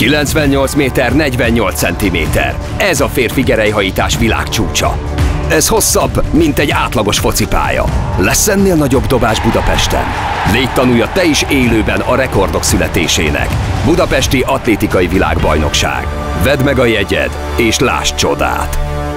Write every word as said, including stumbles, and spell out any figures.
kilencvennyolc méter negyvennyolc centiméter. Ez a férfi gerelyhajítás világcsúcsa. Ez hosszabb, mint egy átlagos focipálya. Lesz ennél nagyobb dobás Budapesten? Légy tanulja te is élőben a rekordok születésének. Budapesti Atlétikai Világbajnokság. Vedd meg a jegyed, és lásd csodát!